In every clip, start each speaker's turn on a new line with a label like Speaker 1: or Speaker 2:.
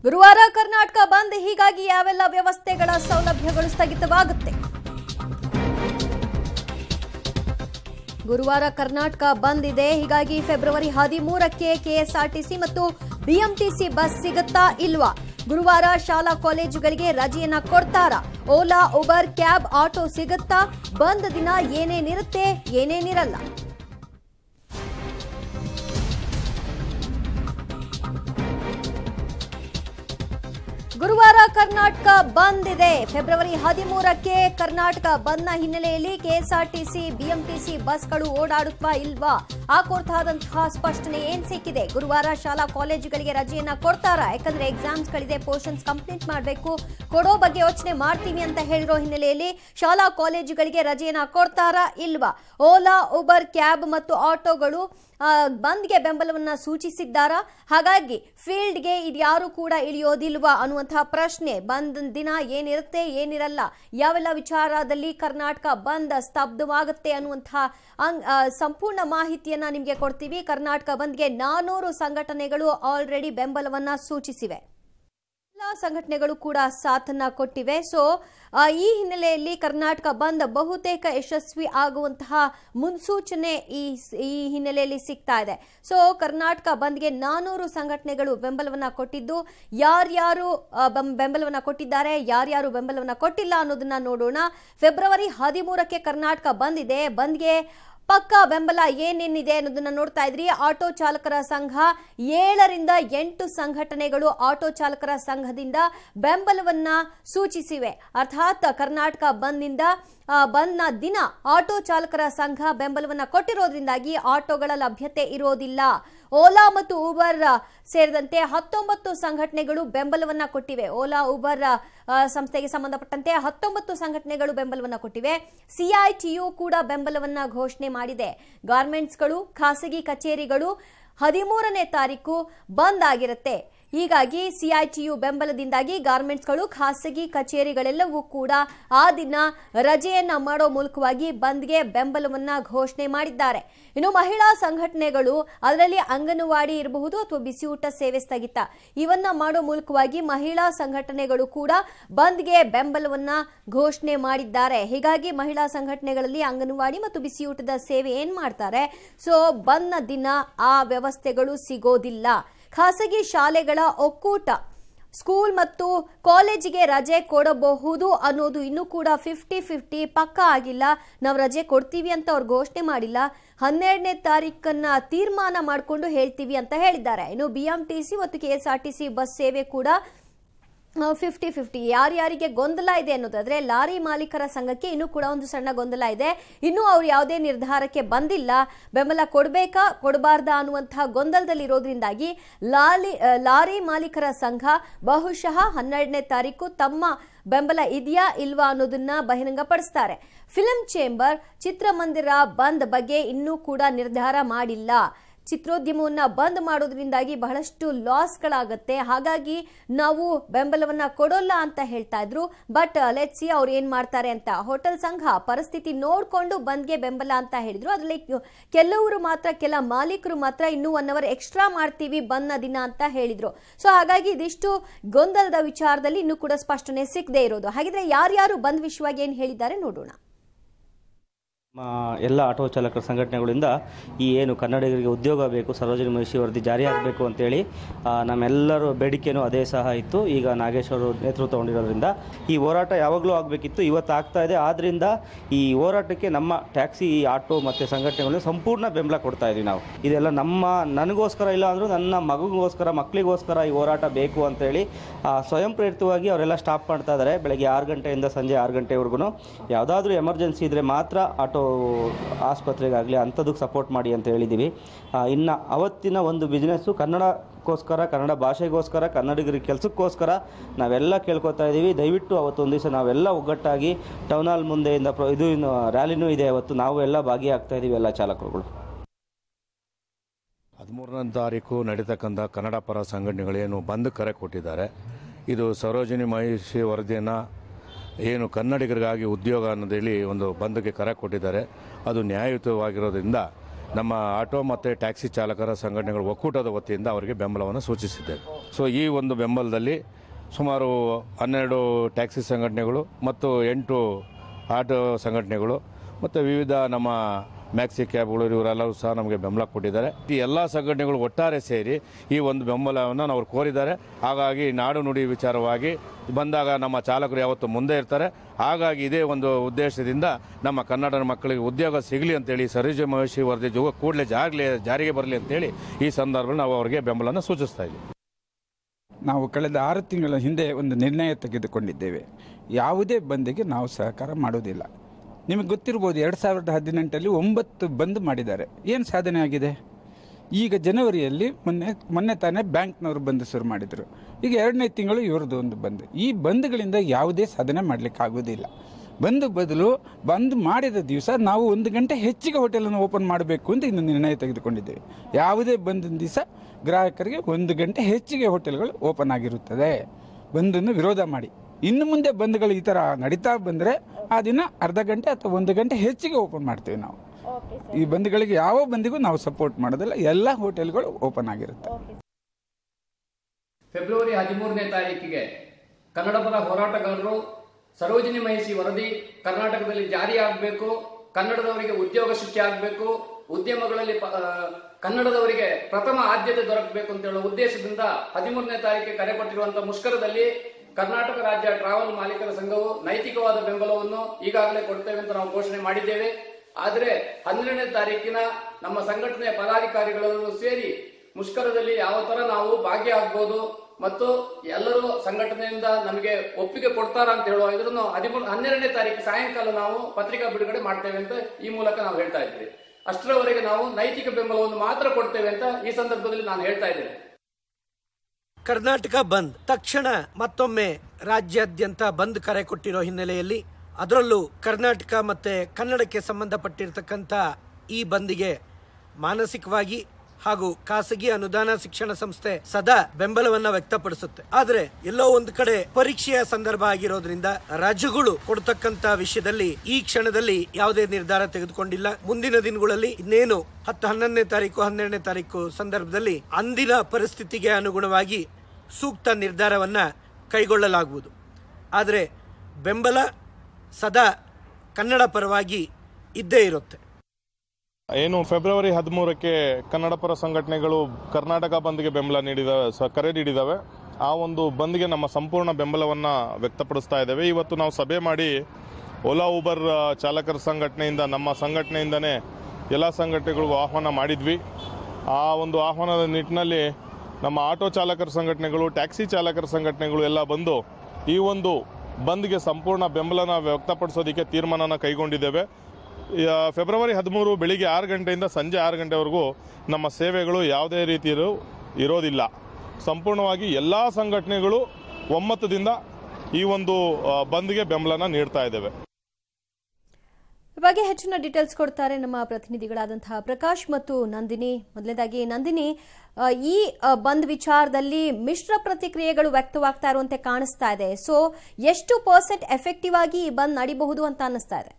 Speaker 1: ಗುರುವಾರ ಕರ್ನಾಟಕ ಬಂದ್, ಹೀಗಾಗಿ ಯಾವೆಲ್ಲ ವ್ಯವಸ್ಥೆಗಳ ಸೌಲಭ್ಯಗಳು ಸ್ಥಗಿತವಾಗುತ್ತೆ? ಗುರುವಾರ ಕರ್ನಾಟಕ ಬಂದ್ ಇದೆ, ಹೀಗಾಗಿ ಫೆಬ್ರವರಿ 13ಕ್ಕೆ ಕೆಎಸ್ಆರ್ಟಿಸಿ ಮತ್ತು ಬಿಎಂಟಿಸಿ ಬಸ್ ಸಿಗುತ್ತಾ ಇಲ್ವಾ? ಗುರುವಾರ ಶಾಲಾ ಕಾಲೇಜುಗಳಿಗೆ ರಜೆಯನ್ನ ಕೊಡ್ತಾರಾ? ಓಲಾ, ಉಬರ್, ಕ್ಯಾಬ್, ಆಟೋ ಸಿಗುತ್ತಾ? ಬಂದ್ ದಿನ ಏನೇನಿರುತ್ತೆ, ಏನೇನಿರಲ್ಲ? ಗುರುವಾರ ಕರ್ನಾಟಕ ಬಂದ್ ಇದೆ. ಫೆಬ್ರವರಿ 13ಕ್ಕೆ ಕರ್ನಾಟಕ ಬಂದ್ನ ಹಿನ್ನೆಲೆಯಲ್ಲಿ ಕೆಎಸ್ಆರ್ಟಿಸಿ, ಬಿಎಂಟಿಸಿ ಬಸ್ಗಳು ಓಡಾಡುತ್ತಾ ಇಲ್ವಾ? ಆ ಕುರಿತಾದಂತಹ ಸ್ಪಷ್ಟನೆ ಏನ್ ಸಿಕ್ಕಿದೆ? ಗುರುವಾರ ಶಾಲಾ ಕಾಲೇಜುಗಳಿಗೆ ರಜೆಯನ್ನ ಕೊಡ್ತಾರಾ? ಯಾಕಂದ್ರೆ ಎಕ್ಸಾಮ್ಸ್ಗಳಿದೆ, ಪೋರ್ಷನ್ಸ್ ಕಂಪ್ಲೀಟ್ ಮಾಡಬೇಕು, ಕೊಡೋ ಬಗ್ಗೆ ಯೋಚನೆ ಮಾಡ್ತೀವಿ ಅಂತ ಹೇಳಿರೋ ಹಿನ್ನೆಲೆಯಲ್ಲಿ ಶಾಲಾ ಕಾಲೇಜುಗಳಿಗೆ ರಜೆಯನ್ನ ಕೊಡ್ತಾರಾ ಇಲ್ವಾ? ಓಲಾ, ಉಬರ್, ಕ್ಯಾಬ್ ಮತ್ತು ಆಟೋಗಳು ಬಂದ್ಗೆ ಬೆಂಬಲವನ್ನ ಸೂಚಿಸಿದ್ದಾರಾ? ಹಾಗಾಗಿ ಫೀಲ್ಡ್ಗೆ ಇದ್ಯಾರು ಕೂಡ ಇಳಿಯೋದಿಲ್ವಾ ಅನ್ನುವಂತಹ ಪ್ರಶ್ನೆ. ಬಂದ್ ದಿನ ಏನಿರುತ್ತೆ, ಏನಿರಲ್ಲ, ಯಾವೆಲ್ಲ ವಿಚಾರದಲ್ಲಿ ಕರ್ನಾಟಕ ಬಂದ್ ಸ್ತಬ್ಧವಾಗುತ್ತೆ ಅನ್ನುವಂತಹ ಸಂಪೂರ್ಣ ಮಾಹಿತಿಯನ್ನ ನಿಮಗೆ ಕೊಡ್ತೀವಿ. ಕರ್ನಾಟಕ ಬಂದ್ಗೆ 400 ಸಂಘಟನೆಗಳು ಆಲ್ರೆಡಿ ಬೆಂಬಲವನ್ನ ಸೂಚಿಸಿವೆ. ಎಲ್ಲ ಸಂಘಟನೆಗಳು ಕೂಡ ಸಾಥನ್ನ ಕೊಟ್ಟಿವೆ. ಸೊ ಈ ಹಿನ್ನೆಲೆಯಲ್ಲಿ ಕರ್ನಾಟಕ ಬಂದ್ ಬಹುತೇಕ ಯಶಸ್ವಿ ಆಗುವಂತಹ ಮುನ್ಸೂಚನೆ ಈ ಹಿನ್ನೆಲೆಯಲ್ಲಿ ಸಿಗ್ತಾ ಇದೆ. ಸೊ ಕರ್ನಾಟಕ ಬಂದ್ಗೆ 400 ಸಂಘಟನೆಗಳು ಬೆಂಬಲವನ್ನ ಕೊಟ್ಟಿದ್ದು, ಯಾರ್ಯಾರು ಬೆಂಬಲವನ್ನ ಕೊಟ್ಟಿದ್ದಾರೆ, ಯಾರ್ಯಾರು ಬೆಂಬಲವನ್ನ ಕೊಟ್ಟಿಲ್ಲ ಅನ್ನೋದನ್ನ ನೋಡೋಣ. ಫೆಬ್ರವರಿ 13ಕ್ಕೆ ಕರ್ನಾಟಕ ಬಂದ್ ಇದೆ. ಬಂದ್ಗೆ ಪಕ್ಕಾ ಬೆಂಬಲ ಏನೇನಿದೆ ಅನ್ನೋದನ್ನ ನೋಡ್ತಾ ಇದ್ರಿ. ಆಟೋ ಚಾಲಕರ ಸಂಘ 7ರಿಂದ 8 ಸಂಘಟನೆಗಳು ಆಟೋ ಚಾಲಕರ ಸಂಘದಿಂದ ಬೆಂಬಲವನ್ನ ಸೂಚಿಸಿವೆ. ಅರ್ಥಾತ್ ಕರ್ನಾಟಕ ಬಂದ್ನ ದಿನ ಆಟೋ ಚಾಲಕರ ಸಂಘ ಬೆಂಬಲವನ್ನ ಕೊಟ್ಟಿರೋದ್ರಿಂದಾಗಿ ಆಟೋಗಳ ಲಭ್ಯತೆ ಇರೋದಿಲ್ಲ. ಓಲಾ ಮತ್ತು ಉಬರ್ ಸೇರಿದಂತೆ 19 ಸಂಘಟನೆಗಳು ಬೆಂಬಲವನ್ನ ಕೊಟ್ಟಿವೆ. ಓಲಾ, ಉಬರ್ ಸಂಸ್ಥೆಗೆ ಸಂಬಂಧಪಟ್ಟಂತೆ 19 ಸಂಘಟನೆಗಳು ಬೆಂಬಲವನ್ನ ಕೊಟ್ಟಿವೆ. ಸಿಐಟಿಯು ಕೂಡ ಬೆಂಬಲವನ್ನ ಘೋಷಣೆ ಮಾಡಿದೆ. ಗಾರ್ಮೆಂಟ್ಸ್ಗಳು, ಖಾಸಗಿ ಕಚೇರಿಗಳು 13ನೇ ತಾರೀಕು ಬಂದ್ ಆಗಿರುತ್ತೆ. ಹೀಗಾಗಿ ಸಿಐಟಿಯು ಬೆಂಬಲದಿಂದಾಗಿ ಗಾರ್ಮೆಂಟ್ಸ್ಗಳು, ಖಾಸಗಿ ಕಚೇರಿಗಳೆಲ್ಲವೂ ಕೂಡ ಆ ದಿನ ರಜೆಯನ್ನ ಮಾಡೋ ಮೂಲಕವಾಗಿ ಬಂದ್ಗೆ ಬೆಂಬಲವನ್ನ ಘೋಷಣೆ ಮಾಡಿದ್ದಾರೆ. ಇನ್ನು ಮಹಿಳಾ ಸಂಘಟನೆಗಳು, ಅದರಲ್ಲಿ ಅಂಗನವಾಡಿ ಇರಬಹುದು ಅಥವಾ ಬಿಸಿಯೂಟ ಸೇವೆ ಸ್ಥಗಿತ, ಇವನ್ನ ಮಾಡೋ ಮೂಲಕವಾಗಿ ಮಹಿಳಾ ಸಂಘಟನೆಗಳು ಕೂಡ ಬಂದ್ಗೆ ಬೆಂಬಲವನ್ನ ಘೋಷಣೆ ಮಾಡಿದ್ದಾರೆ. ಹೀಗಾಗಿ ಮಹಿಳಾ ಸಂಘಟನೆಗಳಲ್ಲಿ ಅಂಗನವಾಡಿ ಮತ್ತು ಬಿಸಿಯೂಟದ ಸೇವೆ ಏನ್ ಮಾಡ್ತಾರೆ, ಸೊ ಬಂದ್ನ ದಿನ ಆ ವ್ಯವಸ್ಥೆಗಳು ಸಿಗೋದಿಲ್ಲ. ಖಾಸಗಿ ಶಾಲೆಗಳ ಒಕ್ಕೂಟ ಸ್ಕೂಲ್ ಮತ್ತು ಕಾಲೇಜಿಗೆ ರಜೆ ಕೊಡಬಹುದು ಅನ್ನೋದು ಇನ್ನೂ ಕೂಡ 50-50 ಪಕ್ಕ ಆಗಿಲ್ಲ. ನಾವು ರಜೆ ಕೊಡ್ತೀವಿ ಅಂತ ಅವ್ರು ಘೋಷಣೆ ಮಾಡಿಲ್ಲ. 12ನೇ ತಾರೀಕನ್ನ ತೀರ್ಮಾನ ಮಾಡಿಕೊಂಡು ಹೇಳ್ತೀವಿ ಅಂತ ಹೇಳಿದ್ದಾರೆ. ಇನ್ನು ಬಿಎಂಟಿಸಿ ಮತ್ತು ಕೆಎಸ್ಆರ್ಟಿಸಿ ಬಸ್ ಸೇವೆ ಕೂಡ 50-50. ಯಾರ್ಯಾರಿಗೆ ಗೊಂದಲ ಇದೆ ಅನ್ನೋದಾದ್ರೆ, ಲಾರಿ ಮಾಲೀಕರ ಸಂಘಕ್ಕೆ ಇನ್ನೂ ಕೂಡ ಒಂದು ಸಣ್ಣ ಗೊಂದಲ ಇದೆ. ಇನ್ನೂ ಅವ್ರು ಯಾವುದೇ ನಿರ್ಧಾರಕ್ಕೆ ಬಂದಿಲ್ಲ. ಬೆಂಬಲ ಕೊಡಬೇಕಾ ಕೊಡಬಾರ್ದಾ ಅನ್ನುವಂತಹ ಗೊಂದಲದಲ್ಲಿರೋದ್ರಿಂದಾಗಿ ಲಾರಿ ಮಾಲೀಕರ ಸಂಘ ಬಹುಶಃ 12ನೇ ತಾರೀಕು ತಮ್ಮ ಬೆಂಬಲ ಇದೆಯಾ ಇಲ್ವಾ ಅನ್ನೋದನ್ನ ಬಹಿರಂಗಪಡಿಸ್ತಾರೆ. ಫಿಲ್ಮ್ ಚೇಂಬರ್ ಚಿತ್ರಮಂದಿರ ಬಂದ್ ಬಗ್ಗೆ ಇನ್ನೂ ಕೂಡ ನಿರ್ಧಾರ ಮಾಡಿಲ್ಲ. ಚಿತ್ರೋದ್ಯಮವನ್ನ ಬಂದ್ ಮಾಡೋದ್ರಿಂದಾಗಿ ಬಹಳಷ್ಟು ಲಾಸ್ಗಳಾಗತ್ತೆ, ಹಾಗಾಗಿ ನಾವು ಬೆಂಬಲವನ್ನ ಕೊಡೋಲ್ಲ ಅಂತ ಹೇಳ್ತಾ ಇದ್ರು. ಬಟ್ ಲೆಟ್ಸ್ ಸಿ ಅವ್ರು ಏನ್ ಮಾಡ್ತಾರೆ ಅಂತ. ಹೋಟೆಲ್ ಸಂಘ ಪರಿಸ್ಥಿತಿ ನೋಡ್ಕೊಂಡು ಬಂದ್ಗೆ ಬೆಂಬಲ ಅಂತ ಹೇಳಿದ್ರು. ಅದರಲ್ಲಿ ಕೆಲವರು ಮಾತ್ರ, ಕೆಲ ಮಾಲೀಕರು ಮಾತ್ರ ಇನ್ನೂ 1 ಅವರ್ ಎಕ್ಸ್ಟ್ರಾ ಮಾಡ್ತೀವಿ ಬಂದ್ನ ದಿನ ಅಂತ ಹೇಳಿದ್ರು. ಸೊ ಹಾಗಾಗಿ ಇದಿಷ್ಟು ಗೊಂದಲದ ವಿಚಾರದಲ್ಲಿ ಇನ್ನೂ ಕೂಡ ಸ್ಪಷ್ಟನೆ ಸಿಗದೆ ಇರೋದು. ಹಾಗಿದ್ರೆ ಯಾರ್ಯಾರು ಬಂದ್ ವಿಷಯವಾಗಿ ಏನ್ ಹೇಳಿದ್ದಾರೆ ನೋಡೋಣ.
Speaker 2: ಎಲ್ಲ ಆಟೋ ಚಾಲಕರ ಸಂಘಟನೆಗಳಿಂದ ಈ ಏನು ಕನ್ನಡಿಗರಿಗೆ ಉದ್ಯೋಗ ಬೇಕು, ಸಾರ್ವಜನಿಕ ಭವಿಷ್ಯ ವರದಿ ಜಾರಿ ಆಗಬೇಕು ಅಂತೇಳಿ ನಮ್ಮೆಲ್ಲರೂ ಬೇಡಿಕೆನೂ ಅದೇ ಸಹ ಇತ್ತು. ಈಗ ನಾಗೇಶ್ ಅವರು ನೇತೃತ್ವ ತಗೊಂಡಿರೋದ್ರಿಂದ ಈ ಹೋರಾಟ ಯಾವಾಗಲೂ ಆಗಬೇಕಿತ್ತು, ಇವತ್ತು ಆಗ್ತಾ ಇದೆ. ಆದ್ದರಿಂದ ಈ ಹೋರಾಟಕ್ಕೆ ನಮ್ಮ ಟ್ಯಾಕ್ಸಿ, ಆಟೋ ಮತ್ತು ಸಂಘಟನೆಗಳು ಸಂಪೂರ್ಣ ಬೆಂಬಲ ಕೊಡ್ತಾ ಇದ್ದೀವಿ. ನಾವು ಇದೆಲ್ಲ ನನಗೋಸ್ಕರ ಇಲ್ಲ ಅಂದರೂ ನನ್ನ ಮಕ್ಕಳಿಗೋಸ್ಕರ ಈ ಹೋರಾಟ ಬೇಕು ಅಂತೇಳಿ ಸ್ವಯಂ ಪ್ರೇರಿತವಾಗಿ ಅವರೆಲ್ಲ ಸ್ಟಾಪ್ ಮಾಡ್ತಾ ಇದ್ದಾರೆ. ಬೆಳಗ್ಗೆ 6 ಗಂಟೆಯಿಂದ ಸಂಜೆ 6 ಗಂಟೆವರೆಗೂ ಯಾವುದಾದ್ರೂ ಎಮರ್ಜೆನ್ಸಿ ಇದ್ದರೆ ಮಾತ್ರ ಆಟೋ ಆಸ್ಪತ್ರೆಗಾಗಲಿ ಅಂಥದಕ್ಕೆ ಸಪೋರ್ಟ್ ಮಾಡಿ ಅಂತ ಹೇಳಿದ್ದೀವಿ. ಇನ್ನು ಅವತ್ತಿನ ಒಂದು ಬಿಸ್ನೆಸ್ಸು ಕನ್ನಡಕ್ಕೋಸ್ಕರ, ಕನ್ನಡ ಭಾಷೆಗೋಸ್ಕರ, ಕನ್ನಡಿಗರಿಗೆ ಕೆಲಸಕ್ಕೋಸ್ಕರ ನಾವೆಲ್ಲ ಕೇಳ್ಕೊತಾ ಇದ್ದೀವಿ. ದಯವಿಟ್ಟು ಅವತ್ತೊಂದು ದಿವಸ ನಾವೆಲ್ಲ ಒಗ್ಗಟ್ಟಾಗಿ ಟೌನ್ ಹಾಲ್ ಮುಂದೆಯಿಂದ ಇದು ರ್ಯಾಲಿನೂ ಇದೆ. ಅವತ್ತು ನಾವು ಎಲ್ಲ ಭಾಗಿಯಾಗ್ತಾ ಇದ್ದೀವಿ, ಎಲ್ಲ ಚಾಲಕರುಗಳು.
Speaker 3: 13ನೇ ತಾರೀಕು ನಡೀತಕ್ಕಂಥ ಕನ್ನಡ ಪರ ಸಂಘಟನೆಗಳೇನು ಬಂದ್ ಕರೆ ಕೊಟ್ಟಿದ್ದಾರೆ, ಇದು ಸಾರ್ವಜನಿಕ ಭವಿಷ್ಯ ವರದಿಯನ್ನು ಏನು ಕನ್ನಡಿಗರಿಗಾಗಿ ಉದ್ಯೋಗ ಅನ್ನೋದೇಳಿ ಒಂದು ಬಂದ್ಗೆ ಕರೆ ಕೊಟ್ಟಿದ್ದಾರೆ. ಅದು ನ್ಯಾಯಯುತವಾಗಿರೋದ್ರಿಂದ ನಮ್ಮ ಆಟೋ ಮತ್ತು ಟ್ಯಾಕ್ಸಿ ಚಾಲಕರ ಸಂಘಟನೆಗಳ ಒಕ್ಕೂಟದ ವತಿಯಿಂದ ಅವರಿಗೆ ಬೆಂಬಲವನ್ನು ಸೂಚಿಸಿದ್ದೇವೆ. ಸೊ ಈ ಒಂದು ಬೆಂಬಲದಲ್ಲಿ ಸುಮಾರು 12 ಟ್ಯಾಕ್ಸಿ ಸಂಘಟನೆಗಳು ಮತ್ತು 8 ಆಟೋ ಸಂಘಟನೆಗಳು ಮತ್ತು ವಿವಿಧ ನಮ್ಮ ಮ್ಯಾಕ್ಸಿ ಕ್ಯಾಬ್ಗಳು ಇವರೆಲ್ಲರೂ ಸಹ ನಮಗೆ ಬೆಂಬಲ ಕೊಟ್ಟಿದ್ದಾರೆ. ಈ ಎಲ್ಲ ಸಂಘಟನೆಗಳು ಒಟ್ಟಾರೆ ಸೇರಿ ಈ ಒಂದು ಬೆಂಬಲವನ್ನು ಅವರು ಕೋರಿದ್ದಾರೆ. ಹಾಗಾಗಿ ನಾಡು ನುಡಿ ವಿಚಾರವಾಗಿ ಬಂದಾಗ ನಮ್ಮ ಚಾಲಕರು ಯಾವತ್ತು ಮುಂದೆ ಇರ್ತಾರೆ. ಹಾಗಾಗಿ ಇದೇ ಒಂದು ಉದ್ದೇಶದಿಂದ ನಮ್ಮ ಕನ್ನಡ ಮಕ್ಕಳಿಗೆ ಉದ್ಯೋಗ ಸಿಗಲಿ ಅಂತೇಳಿ ಸರ್ವೋದಯ ಮಹಿಷಿ ವರದಿ ಕೂಡಲೇ ಜಾರಿಗೆ ಬರಲಿ ಅಂತೇಳಿ ಈ ಸಂದರ್ಭದಲ್ಲಿ ನಾವು ಅವರಿಗೆ ಬೆಂಬಲವನ್ನು ಸೂಚಿಸ್ತಾ ಇದ್ದೀವಿ.
Speaker 4: ನಾವು ಕಳೆದ 6 ತಿಂಗಳ ಹಿಂದೆ ಒಂದು ನಿರ್ಣಯ ತೆಗೆದುಕೊಂಡಿದ್ದೇವೆ. ಯಾವುದೇ ಬಂದ್ಗೆ ನಾವು ಸಹಕಾರ ಮಾಡೋದಿಲ್ಲ. ನಿಮಗೆ ಗೊತ್ತಿರ್ಬೋದು 2018 9 ಬಂದ್ ಮಾಡಿದ್ದಾರೆ. ಏನು ಸಾಧನೆ ಆಗಿದೆ? ಈಗ ಜನವರಿಯಲ್ಲಿ ಮೊನ್ನೆ ತಾನೇ ಬ್ಯಾಂಕ್ನವರು ಬಂದ್ ಶುರು ಮಾಡಿದರು. ಈಗ 2ನೇ ತಿಂಗಳು ಇವ್ರದ್ದು ಒಂದು ಬಂದ್. ಈ ಬಂದ್ಗಳಿಂದ ಯಾವುದೇ ಸಾಧನೆ ಮಾಡಲಿಕ್ಕಾಗೋದಿಲ್ಲ. ಬಂದ್ ಮಾಡಿದ ದಿವಸ ನಾವು 1 ಗಂಟೆ ಹೆಚ್ಚಿಗೆ ಹೋಟೆಲನ್ನು ಓಪನ್ ಮಾಡಬೇಕು ಅಂತ ಇನ್ನು ನಿರ್ಣಯ ತೆಗೆದುಕೊಂಡಿದ್ದೇವೆ. ಯಾವುದೇ ಬಂದಿನ ದಿವಸ ಗ್ರಾಹಕರಿಗೆ 1 ಗಂಟೆ ಹೆಚ್ಚಿಗೆ ಹೋಟೆಲ್ಗಳು ಓಪನ್ ಆಗಿರುತ್ತದೆ. ಬಂದನ್ನು ವಿರೋಧ ಮಾಡಿ ಇನ್ನು ಮುಂದೆ ಬಂದ್ಗಳು ಈ ಥರ ನಡೀತಾ ಬಂದರೆ ಆ ದಿನ ಅರ್ಧ ಗಂಟೆ ಅಥವಾ 1 ಗಂಟೆ ಹೆಚ್ಚಿಗೆ ಓಪನ್ ಮಾಡ್ತೀವಿ ನಾವು. ಈ ಬಂದ್ಗಳಿಗೆ ಯಾವ ಬಂದಿಗೂ ನಾವು ಸಪೋರ್ಟ್ ಮಾಡೋದಿಲ್ಲ. ಎಲ್ಲ ಹೋಟೆಲ್ಗಳು ಓಪನ್ ಆಗಿರುತ್ತೆ.
Speaker 5: ಫೆಬ್ರವರಿ 13ನೇ ತಾರೀಕಿಗೆ ಕನ್ನಡ ಪರ ಹೋರಾಟಗಾರರು ಸರೋಜಿನಿ ಮಹಿಷಿ ವರದಿ ಕರ್ನಾಟಕದಲ್ಲಿ ಜಾರಿಯಾಗಬೇಕು, ಕನ್ನಡದವರಿಗೆ ಉದ್ಯೋಗ ಸೃಷ್ಟಿ ಆಗಬೇಕು, ಉದ್ಯಮಗಳಲ್ಲಿ ಕನ್ನಡದವರಿಗೆ ಪ್ರಥಮ ಆದ್ಯತೆ ದೊರಕಬೇಕು ಅಂತ ಹೇಳುವ ಉದ್ದೇಶದಿಂದ 13ನೇ ತಾರೀಕಿಗೆ ಕರೆ ಕೊಟ್ಟಿರುವಂತಹ ಮುಷ್ಕರದಲ್ಲಿ ಕರ್ನಾಟಕ ರಾಜ್ಯ ಟ್ರಾವೆಲ್ ಮಾಲೀಕರ ಸಂಘವು ನೈತಿಕವಾದ ಬೆಂಬಲವನ್ನು ಈಗಾಗಲೇ ಕೊಡ್ತೇವೆ ಅಂತ ನಾವು ಘೋಷಣೆ ಮಾಡಿದ್ದೇವೆ. ಆದರೆ 12ನೇ ತಾರೀಕಿನ ನಮ್ಮ ಸಂಘಟನೆಯ ಪದಾಧಿಕಾರಿಗಳು ಸೇರಿ ಮುಷ್ಕರದಲ್ಲಿ ಯಾವ ತರ ನಾವು ಭಾಗಿಯಾಗಬಹುದು ಮತ್ತು ಎಲ್ಲರೂ ಸಂಘಟನೆಯಿಂದ ನಮಗೆ ಒಪ್ಪಿಗೆ ಕೊಡ್ತಾರ ಅಂತ ಹೇಳುವ ಇದನ್ನು 12ನೇ ತಾರೀಕು ಸಾಯಂಕಾಲ ನಾವು ಪತ್ರಿಕಾ ಬಿಡುಗಡೆ ಮಾಡ್ತೇವೆ ಅಂತ ಈ ಮೂಲಕ ನಾವು ಹೇಳ್ತಾ ಇದ್ದೀವಿ. ಅಷ್ಟರವರೆಗೆ ನಾವು ನೈತಿಕ ಬೆಂಬಲವನ್ನು ಮಾತ್ರ ಕೊಡ್ತೇವೆ ಅಂತ ಈ ಸಂದರ್ಭದಲ್ಲಿ ನಾನು ಹೇಳ್ತಾ ಇದ್ದೇನೆ.
Speaker 6: ಕರ್ನಾಟಕ ಬಂದ್ ತಕ್ಷಣ ಮತ್ತೊಮ್ಮೆ ರಾಜ್ಯಾದ್ಯಂತ ಬಂದ್ ಕರೆ ಕೊಟ್ಟಿರೋ ಹಿನ್ನೆಲೆಯಲ್ಲಿ ಅದರಲ್ಲೂ ಕರ್ನಾಟಕ ಮತ್ತೆ ಕನ್ನಡಕ್ಕೆ ಸಂಬಂಧಪಟ್ಟಿರ್ತಕ್ಕಂಥ ಈ ಬಂದ್ಗೆ ಮಾನಸಿಕವಾಗಿ ಹಾಗೂ ಖಾಸಗಿ ಅನುದಾನ ಶಿಕ್ಷಣ ಸಂಸ್ಥೆ ಸದಾ ಬೆಂಬಲವನ್ನ ವ್ಯಕ್ತಪಡಿಸುತ್ತೆ. ಆದ್ರೆ ಎಲ್ಲೋ ಒಂದು ಕಡೆ ಪರೀಕ್ಷೆಯ ಸಂದರ್ಭ ಆಗಿರೋದ್ರಿಂದ ರಾಜ್ಯಗಳು ಕೊಡ್ತಕ್ಕಂತ ವಿಷಯದಲ್ಲಿ ಈ ಕ್ಷಣದಲ್ಲಿ ಯಾವುದೇ ನಿರ್ಧಾರ ತೆಗೆದುಕೊಂಡಿಲ್ಲ. ಮುಂದಿನ ದಿನಗಳಲ್ಲಿ ಇನ್ನೇನು 10, 11ನೇ ತಾರೀಕು 12ನೇ ತಾರೀಕು ಸಂದರ್ಭದಲ್ಲಿ ಅಂದಿನ ಪರಿಸ್ಥಿತಿಗೆ ಅನುಗುಣವಾಗಿ ಸೂಕ್ತ ನಿರ್ಧಾರವನ್ನ ಕೈಗೊಳ್ಳಲಾಗುವುದು. ಆದರೆ ಬೆಂಬಲ ಸದಾ ಕನ್ನಡ ಪರವಾಗಿ ಇದ್ದೇ ಇರುತ್ತೆ.
Speaker 7: ಏನು ಫೆಬ್ರವರಿ 13ಕ್ಕೆ ಕನ್ನಡ ಪರ ಸಂಘಟನೆಗಳು ಕರ್ನಾಟಕ ಬಂದ್ಗೆ ಬೆಂಬಲ ಕರೆ ನೀಡಿದಾವೆ. ಆ ಒಂದು ಬಂದ್ಗೆ ನಮ್ಮ ಸಂಪೂರ್ಣ ಬೆಂಬಲವನ್ನು ವ್ಯಕ್ತಪಡಿಸ್ತಾ ಇದ್ದೇವೆ. ಇವತ್ತು ನಾವು ಸಭೆ ಮಾಡಿ ಓಲಾ ಊಬರ್ ಚಾಲಕರ ಸಂಘಟನೆಯಿಂದ ನಮ್ಮ ಸಂಘಟನೆಯಿಂದನೇ ಎಲ್ಲ ಸಂಘಟನೆಗಳಿಗೂ ಆಹ್ವಾನ ಮಾಡಿದ್ವಿ. ಆ ಒಂದು ಆಹ್ವಾನದ ನಿಟ್ಟಿನಲ್ಲಿ ನಮ್ಮ ಆಟೋ ಚಾಲಕರ ಸಂಘಟನೆಗಳು, ಟ್ಯಾಕ್ಸಿ ಚಾಲಕರ ಸಂಘಟನೆಗಳು ಎಲ್ಲ ಬಂದು ಈ ಒಂದು ಬಂದ್ಗೆ ಸಂಪೂರ್ಣ ಬೆಂಬಲನ ವ್ಯಕ್ತಪಡಿಸೋದಕ್ಕೆ ತೀರ್ಮಾನನ ಕೈಗೊಂಡಿದ್ದೇವೆ. ಫೆಬ್ರವರಿ 13 ಬೆಳಿಗ್ಗೆ 6 ಗಂಟೆಯಿಂದ ಸಂಜೆ 6 ಗಂಟೆವರೆಗೂ ನಮ್ಮ ಸೇವೆಗಳು ಯಾವುದೇ ರೀತಿ ಇರೋದಿಲ್ಲ. ಸಂಪೂರ್ಣವಾಗಿ ಎಲ್ಲ ಸಂಘಟನೆಗಳು ಒಮ್ಮತದಿಂದ ಈ ಒಂದು ಬಂದ್ಗೆ ಬೆಂಬಲನ ನೀಡ್ತಾ ಇದ್ದೇವೆ.
Speaker 1: ಈ ಬಗ್ಗೆ ಹೆಚ್ಚಿನ ಡೀಟೇಲ್ಸ್ ಕೊಡ್ತಾರೆ ನಮ್ಮ ಪ್ರತಿನಿಧಿಗಳಾದಂತಹ ಪ್ರಕಾಶ್ ಮತ್ತು ನಂದಿನಿ. ಮೊದಲನೇದಾಗಿ ನಂದಿನಿ, ಈ ಬಂದ್ ವಿಚಾರದಲ್ಲಿ ಮಿಶ್ರ ಪ್ರತಿಕ್ರಿಯೆಗಳು ವ್ಯಕ್ತವಾಗ್ತಾ ಇರುವಂತೆ ಕಾಣಿಸ್ತಾ ಇದೆ. ಸೊ ಎಷ್ಟು % ಎಫೆಕ್ಟಿವ್ ಆಗಿ ಈ ಬಂದ್ ನಡೀಬಹುದು ಅಂತ ಅನ್ನಿಸ್ತಾ ಇದೆ?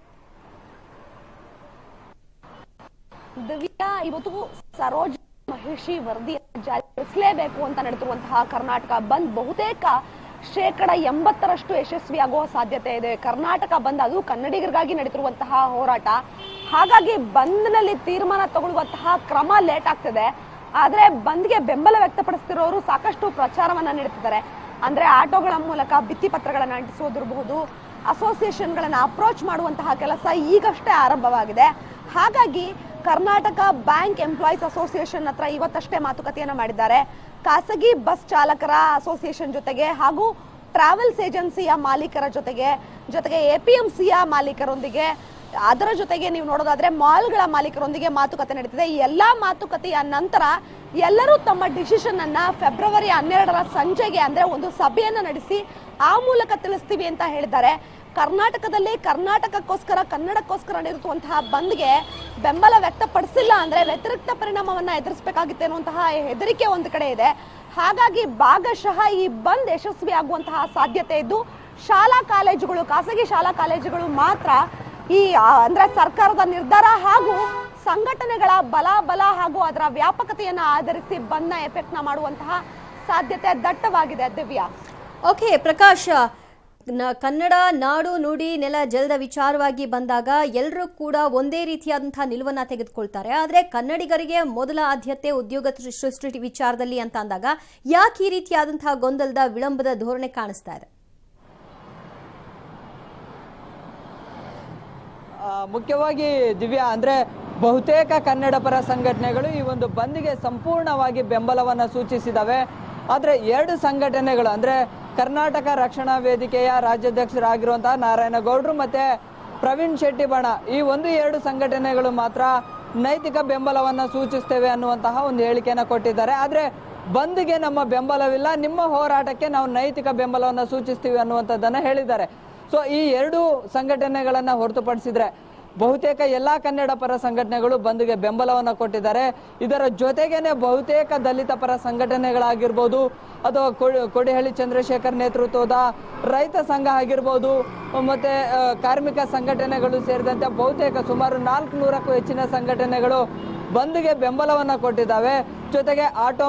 Speaker 8: ದಿವ್ಯಾ, ಇವತ್ತು ಸರೋಜಿನಿ ಮಹಿಷಿ ವರದಿ ಜಾರಿಗೊಳಿಸಲೇಬೇಕು ಅಂತ ನಡೆದಿರುವಂತಹ ಕರ್ನಾಟಕ ಬಂದ್ ಬಹುತೇಕ 80% ಯಶಸ್ವಿಯಾಗುವ ಸಾಧ್ಯತೆ ಇದೆ. ಕರ್ನಾಟಕ ಬಂದ್ ಅದು ಕನ್ನಡಿಗರಿಗಾಗಿ ನಡೆದಿರುವಂತಹ ಹೋರಾಟ. ಹಾಗಾಗಿ ಬಂದ್ನಲ್ಲಿ ತೀರ್ಮಾನ ತಗೊಳ್ಳುವಂತಹ ಕ್ರಮ ಲೇಟ್ ಆಗ್ತಿದೆ. ಆದ್ರೆ ಬಂದ್ಗೆ ಬೆಂಬಲ ವ್ಯಕ್ತಪಡಿಸ್ತಿರೋರು ಸಾಕಷ್ಟು ಪ್ರಚಾರವನ್ನ ನೀಡುತ್ತಿದ್ದಾರೆ. ಅಂದ್ರೆ ಆಟೋಗಳ ಮೂಲಕ ಭಿತ್ತಿ ಪತ್ರಗಳನ್ನ ಅಂಟಿಸೋದಿರಬಹುದು, ಅಸೋಸಿಯೇಷನ್ಗಳನ್ನ ಅಪ್ರೋಚ್ ಮಾಡುವಂತಹ ಕೆಲಸ ಈಗಷ್ಟೇ ಆರಂಭವಾಗಿದೆ. ಹಾಗಾಗಿ ಕರ್ನಾಟಕ ಬ್ಯಾಂಕ್ ಎಂಪ್ಲಾಯೀಸ್ ಅಸೋಸಿಯೇಷನ್ ಹತ್ರ ಇವತ್ತಷ್ಟೇ ಮಾತುಕತೆಯನ್ನ ಮಾಡಿದ್ದಾರೆ. ಖಾಸಗಿ ಬಸ್ ಚಾಲಕರ ಅಸೋಸಿಯೇಷನ್ ಜೊತೆಗೆ ಹಾಗೂ ಟ್ರಾವೆಲ್ಸ್ ಏಜೆನ್ಸಿಯ ಮಾಲೀಕರ ಜೊತೆಗೆ ಎಪಿಎಂಸಿಯ ಮಾಲೀಕರೊಂದಿಗೆ, ಅದರ ಜೊತೆಗೆ ನೀವು ನೋಡೋದಾದ್ರೆ ಮಾಲ್ಗಳ ಮಾಲೀಕರೊಂದಿಗೆ ಮಾತುಕತೆ ನಡೀತಿದೆ. ಈ ಎಲ್ಲಾ ಮಾತುಕತೆಯ ನಂತರ ಎಲ್ಲರೂ ತಮ್ಮ ಡಿಸಿಷನ್ ಅನ್ನ ಫೆಬ್ರವರಿ 12ರ ಸಂಜೆಗೆ ಅಂದ್ರೆ ಒಂದು ಸಭೆಯನ್ನ ನಡೆಸಿ ಆ ಮೂಲಕ ತಿಳಿಸ್ತೀವಿ ಅಂತ ಹೇಳಿದ್ದಾರೆ. ಕರ್ನಾಟಕದಲ್ಲಿ ಕರ್ನಾಟಕಕ್ಕೋಸ್ಕರ ಕನ್ನಡಕ್ಕೋಸ್ಕರ ನಡೆಯುವಂತಹ ಬಂದ್ಗೆ ಬೆಂಬಲ ವ್ಯಕ್ತಪಡಿಸಿಲ್ಲ ಅಂದ್ರೆ ವ್ಯತಿರಿಕ್ತ ಪರಿಣಾಮವನ್ನ ಎದುರಿಸಬೇಕಾಗಿತ್ತು ಅನ್ನುವಂತಹ ಹೆದರಿಕೆ ಒಂದು ಕಡೆ ಇದೆ. ಹಾಗಾಗಿ ಭಾಗಶಃ ಈ ಬಂದ್ ಯಶಸ್ವಿ ಆಗುವಂತಹ ಸಾಧ್ಯತೆ ಇದ್ದು ಶಾಲಾ ಕಾಲೇಜುಗಳು, ಖಾಸಗಿ ಶಾಲಾ ಕಾಲೇಜುಗಳು ಮಾತ್ರ ಈ ಅಂದ್ರೆ ಸರ್ಕಾರದ ನಿರ್ಧಾರ ಹಾಗೂ ಸಂಘಟನೆಗಳ ಬಲ ಹಾಗೂ ಅದರ ವ್ಯಾಪಕತೆಯನ್ನ ಆಧರಿಸಿ ಬಂದ್ನ ಎಫೆಕ್ಟ್ ನ ಮಾಡುವಂತಹ ಸಾಧ್ಯತೆ ದಟ್ಟವಾಗಿದೆ. ದಿವ್ಯಾ.
Speaker 1: ಓಕೆ ಪ್ರಕಾಶ್, ಕನ್ನಡ ನಾಡು ನುಡಿ ನೆಲ ಜಲದ ವಿಚಾರವಾಗಿ ಬಂದಾಗ ಎಲ್ಲರೂ ಕೂಡ ಒಂದೇ ರೀತಿಯಾದಂತಹ ನಿಲುವನ್ನ ತೆಗೆದುಕೊಳ್ತಾರೆ. ಆದರೆ ಕನ್ನಡಿಗರಿಗೆ ಮೊದಲ ಆದ್ಯತೆ ಉದ್ಯೋಗ ಸೃಷ್ಟಿ ವಿಚಾರದಲ್ಲಿ ಅಂತ ಅಂದಾಗ ಯಾಕೆ ಈ ರೀತಿಯಾದಂತಹ ಗೊಂದಲದ ವಿಳಂಬದ ಧೋರಣೆ ಕಾಣಿಸ್ತಾ ಇದೆ?
Speaker 9: ಮುಖ್ಯವಾಗಿ ದಿವ್ಯಾ, ಅಂದ್ರೆ ಬಹುತೇಕ ಕನ್ನಡ ಪರ ಸಂಘಟನೆಗಳು ಈ ಒಂದು ಬಂದ್ಗೆ ಸಂಪೂರ್ಣವಾಗಿ ಬೆಂಬಲವನ್ನು ಸೂಚಿಸಿದವೆ. ಆದರೆ ಎರಡು ಸಂಘಟನೆಗಳು ಅಂದ್ರೆ ಕರ್ನಾಟಕ ರಕ್ಷಣಾ ವೇದಿಕೆಯ ರಾಜ್ಯಾಧ್ಯಕ್ಷರಾಗಿರುವಂತಹ ನಾರಾಯಣಗೌಡರು ಮತ್ತೆ ಪ್ರವೀಣ್ ಶೆಟ್ಟಿ ಬಣ, ಈ ಎರಡು ಸಂಘಟನೆಗಳು ಮಾತ್ರ ನೈತಿಕ ಬೆಂಬಲವನ್ನು ಸೂಚಿಸ್ತೇವೆ ಅನ್ನುವಂತಹ ಒಂದು ಹೇಳಿಕೆಯನ್ನು ಕೊಟ್ಟಿದ್ದಾರೆ. ಆದರೆ ಬಂದ್ಗೆ ನಮ್ಮ ಬೆಂಬಲವಿಲ್ಲ, ನಿಮ್ಮ ಹೋರಾಟಕ್ಕೆ ನಾವು ನೈತಿಕ ಬೆಂಬಲವನ್ನು ಸೂಚಿಸ್ತೀವಿ ಅನ್ನುವಂಥದ್ದನ್ನ ಹೇಳಿದ್ದಾರೆ. ಸೊ ಈ ಎರಡು ಸಂಘಟನೆಗಳನ್ನ ಹೊರತುಪಡಿಸಿದ್ರೆ ಬಹುತೇಕ ಎಲ್ಲಾ ಕನ್ನಡ ಪರ ಸಂಘಟನೆಗಳು ಬಂದ್ಗೆ ಬೆಂಬಲವನ್ನು ಕೊಟ್ಟಿದ್ದಾರೆ. ಇದರ ಜೊತೆಗೇನೆ ಬಹುತೇಕ ದಲಿತ ಪರ ಸಂಘಟನೆಗಳಾಗಿರ್ಬೋದು ಅಥವಾ ಕೊಡಿಹಳ್ಳಿ ಚಂದ್ರಶೇಖರ್ ನೇತೃತ್ವದ ರೈತ ಸಂಘ ಆಗಿರ್ಬೋದು ಮತ್ತೆ ಕಾರ್ಮಿಕ ಸಂಘಟನೆಗಳು ಸೇರಿದಂತೆ ಬಹುತೇಕ ಸುಮಾರು 400ಕ್ಕೂ ಹೆಚ್ಚಿನ ಸಂಘಟನೆಗಳು ಬಂದ್ಗೆ ಬೆಂಬಲವನ್ನು ಕೊಟ್ಟಿದ್ದಾವೆ. ಜೊತೆಗೆ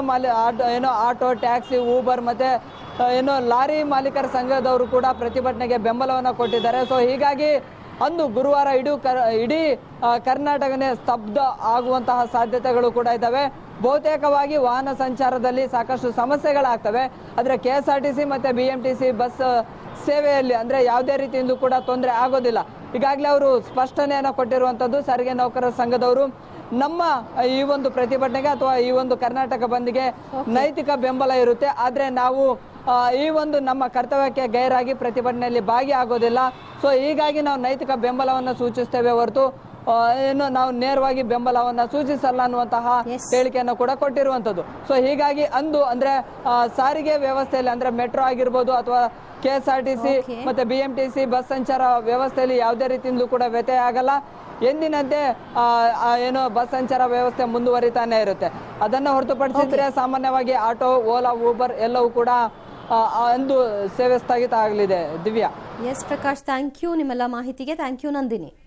Speaker 9: ಆಟೋ ಟ್ಯಾಕ್ಸಿ ಊಬರ್ ಮತ್ತೆ ಲಾರಿ ಮಾಲೀಕರ ಸಂಘದವರು ಕೂಡ ಪ್ರತಿಭಟನೆಗೆ ಬೆಂಬಲವನ್ನು ಕೊಟ್ಟಿದ್ದಾರೆ. ಸೊ ಹೀಗಾಗಿ ಅಂದು ಗುರುವಾರ ಇಡೀ ಕರ್ನಾಟಕನೇ ಸ್ತಬ್ಧ ಆಗುವಂತಹ ಸಾಧ್ಯತೆಗಳು ಕೂಡ ಇದ್ದಾವೆ. ಬಹುತೇಕವಾಗಿ ವಾಹನ ಸಂಚಾರದಲ್ಲಿ ಸಾಕಷ್ಟು ಸಮಸ್ಯೆಗಳಾಗ್ತವೆ. ಆದರೆ KSRTC ಮತ್ತೆ BMTC ಬಸ್ ಸೇವೆಯಲ್ಲಿ ಅಂದ್ರೆ ಯಾವುದೇ ರೀತಿಯಿಂದ ಕೂಡ ತೊಂದರೆ ಆಗೋದಿಲ್ಲ. ಈಗಾಗಲೇ ಅವರು ಸ್ಪಷ್ಟನೆಯನ್ನು ಕೊಟ್ಟಿರುವಂತದ್ದು ಸಾರಿಗೆ ನೌಕರರ ಸಂಘದವರು, ನಮ್ಮ ಈ ಒಂದು ಪ್ರತಿಭಟನೆಗೆ ಅಥವಾ ಈ ಒಂದು ಕರ್ನಾಟಕ ಬಂದ್ಗೆ ನೈತಿಕ ಬೆಂಬಲ ಇರುತ್ತೆ. ಆದ್ರೆ ನಾವು ಈ ಒಂದು ನಮ್ಮ ಕರ್ತವ್ಯಕ್ಕೆ ಗೈರಾಗಿ ಪ್ರತಿಭಟನೆಯಲ್ಲಿ ಭಾಗಿಯಾಗೋದಿಲ್ಲ. ಸೊ ಹೀಗಾಗಿ ನಾವು ನೈತಿಕ ಬೆಂಬಲವನ್ನು ಸೂಚಿಸ್ತೇವೆ ಹೊರತು ನಾವು ನೇರವಾಗಿ ಬೆಂಬಲವನ್ನ ಸೂಚಿಸಲ್ಲ ಅನ್ನುವಂತಹ ಹೇಳಿಕೆಯನ್ನು ಕೂಡ ಕೊಟ್ಟಿರುವಂತದ್ದು. ಸೊ ಹೀಗಾಗಿ ಅಂದ್ರೆ ಸಾರಿಗೆ ವ್ಯವಸ್ಥೆಯಲ್ಲಿ ಅಂದ್ರೆ ಮೆಟ್ರೋ ಆಗಿರ್ಬೋದು ಅಥವಾ KSRTC ಮತ್ತೆ BMTC ಬಸ್ ಸಂಚಾರ ವ್ಯವಸ್ಥೆಯಲ್ಲಿ ಯಾವುದೇ ರೀತಿಯಿಂದಲೂ ಕೂಡ ವ್ಯತ್ಯಯ ಆಗಲ್ಲ. ಎಂದಿನಂತೆ ಬಸ್ ಸಂಚಾರ ವ್ಯವಸ್ಥೆ ಮುಂದುವರಿತಾನೆ ಇರುತ್ತೆ. ಅದನ್ನ ಹೊರತುಪಡಿಸಿದ್ರೆ ಸಾಮಾನ್ಯವಾಗಿ ಆಟೋ, ಓಲಾ, ಊಬರ್ ಎಲ್ಲವೂ ಕೂಡ ಅಂದು ಸೇವೆ ಸ್ಥಗಿತ ಆಗಲಿದೆ. Divya.
Speaker 1: Yes Prakash, thank you ನಿಮ್ಮೆಲ್ಲ ಮಾಹಿತಿಗೆ. Thank you Nandini.